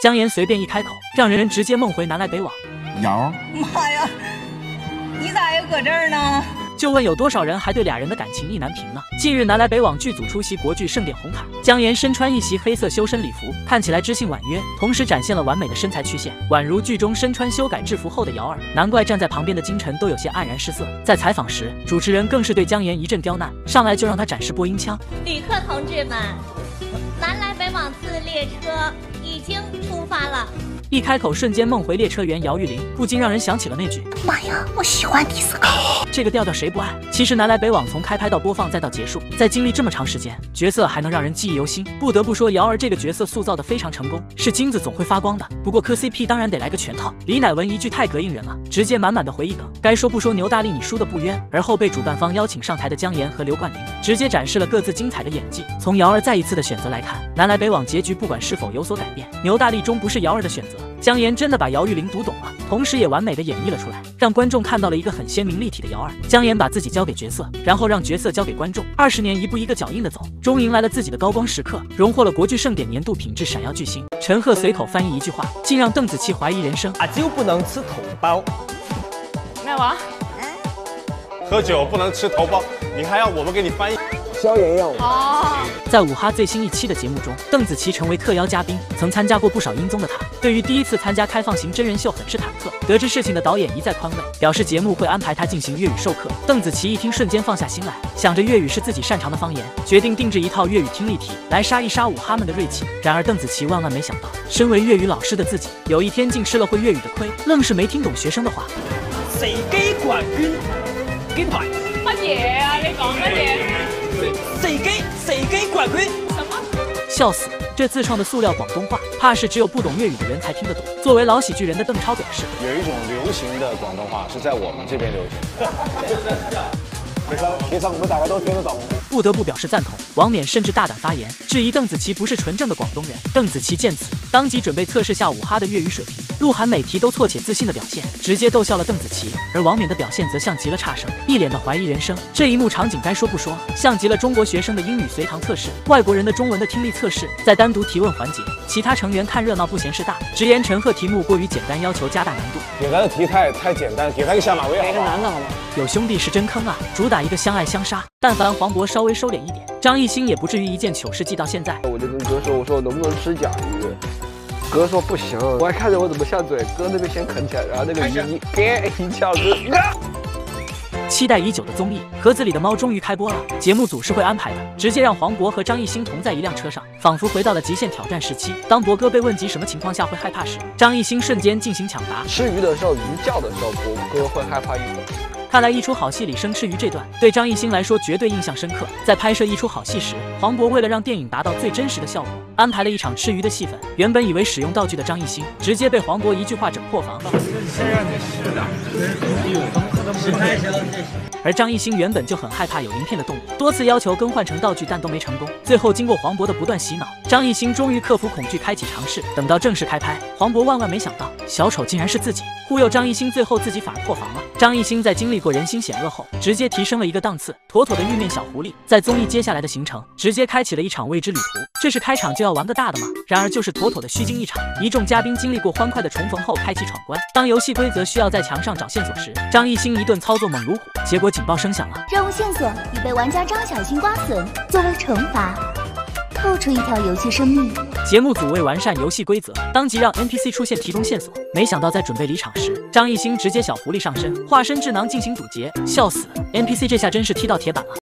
姜妍随便一开口，让人直接梦回南来北往。 瑶， 妈呀，你咋又搁这儿呢？ 就问有多少人还对俩人的感情意难平呢？近日南来北往剧组出席国剧盛典红毯，姜妍身穿一袭黑色修身礼服，看起来知性婉约，同时展现了完美的身材曲线，宛如剧中身穿修改制服后的瑶儿。难怪站在旁边的金晨都有些黯然失色。在采访时，主持人更是对姜妍一阵刁难，上来就让她展示播音腔。 旅客同志们，南来北往次列车已经出发了。 一开口瞬间梦回列车员姚玉玲，不禁让人想起了那句妈呀，我喜欢迪斯科。 这个调调谁不爱？其实南来北往从开拍到播放再到结束，在经历这么长时间，角色还能让人记忆犹新。不得不说，瑶儿这个角色塑造的非常成功，是金子总会发光的。不过磕 CP 当然得来个全套。李乃文一句太膈应人了，直接满满的回忆梗。该说不说，牛大力你输的不冤。而后被主办方邀请上台的姜妍和刘冠霖，直接展示了各自精彩的演技。从瑶儿再一次的选择来看，南来北往结局不管是否有所改变，牛大力终不是瑶儿的选择。姜妍真的把姚玉玲读懂了，同时也完美的演绎了出来，让观众看到了一个很鲜明立体的瑶儿。姜妍把自己交给角色，然后让角色交给观众，20年一步一个脚印的走，终迎来了自己的高光时刻，荣获了国剧盛典年度品质闪耀巨星。陈赫随口翻译一句话，竟让邓紫棋怀疑人生。 阿啾不能吃头孢。 咩話？ 喝酒不能吃头孢，你还要我们给你翻译？ 消炎药。 哦。 在五哈最新一期的节目中，邓紫棋成为特邀嘉宾。曾参加过不少音综的她，对于第一次参加开放型真人秀很是忐忑。得知事情的导演一再宽慰，表示节目会安排她进行粤语授课。邓紫棋一听瞬间放下心来，想着粤语是自己擅长的方言，决定定制一套粤语听力题来杀一杀五哈们的锐气。然而邓紫棋万万没想到，身为粤语老师的自己，有一天竟吃了会粤语的亏，愣是没听懂学生的话。 死機冠軍金牌。 乜嘢啊？你講乜嘢？ 死機冠軍。 什麼？ 笑死！这自创的塑料广东话，怕是只有不懂粤语的人才听得懂。作为老喜剧人的邓超表示， 有一种流行的广东话是在我们这边流行。其實我們大家都聽得懂。 不得不表示赞同。王冕甚至大胆发言，质疑邓紫棋不是纯正的广东人。邓紫棋见此，当即准备测试下五哈的粤语水平。鹿晗每题都错且自信的表现，直接逗笑了邓紫棋。而王冕的表现则像极了差生，一脸的怀疑人生。这一幕场景该说不说，像极了中国学生的英语随堂测试，外国人的中文的听力测试。在单独提问环节，其他成员看热闹不嫌事大，直言陈赫题目过于简单，要求加大难度。 给他的题太简单，给他一个下马威好不好？ 难了好吗？ 有兄弟是真坑啊，主打一个相爱相杀。但凡黄渤稍微收敛一点，张艺兴也不至于一件糗事记到现在。 我就跟哥说，我说能不能吃甲鱼？哥说不行，我还看着我怎么下嘴，哥那边先啃起来，然后那个鱼你给一翘哥。 期待已久的综艺《盒子里的猫》终于开播了，节目组是会安排的，直接让黄渤和张艺兴同在一辆车上，仿佛回到了极限挑战时期。当博哥被问及什么情况下会害怕时，张艺兴瞬间进行抢答： 吃鱼的时候，鱼叫的时候，博哥会害怕一点。 看来一出好戏里生吃鱼这段对张艺兴来说绝对印象深刻。在拍摄一出好戏时，黄渤为了让电影达到最真实的效果，安排了一场吃鱼的戏份。原本以为使用道具的张艺兴，直接被黄渤一句话整破防。而张艺兴原本就很害怕有鳞片的动物，多次要求更换成道具，但都没成功。最后经过黄渤的不断洗脑，张艺兴终于克服恐惧，开启尝试。等到正式开拍，黄渤万万没想到，小丑竟然是自己，忽悠张艺兴，最后自己反而破防了。张艺兴在经历过人心险恶后，直接提升了一个档次，妥妥的玉面小狐狸。在综艺接下来的行程，直接开启了一场未知旅途。这是开场就要玩个大的吗？然而就是妥妥的虚惊一场。一众嘉宾经历过欢快的重逢后，开启闯关。当游戏规则需要在墙上找线索时，张艺兴一顿操作猛如虎，结果警报声响了。 任务线索已被玩家张小新刮损，作为惩罚，扣除一条游戏生命。 节目组为完善游戏规则，当即让 NPC 出现提供线索。没想到在准备离场时，张艺兴直接小狐狸上身，化身智囊进行堵截，笑死 ！NPC 这下真是踢到铁板了。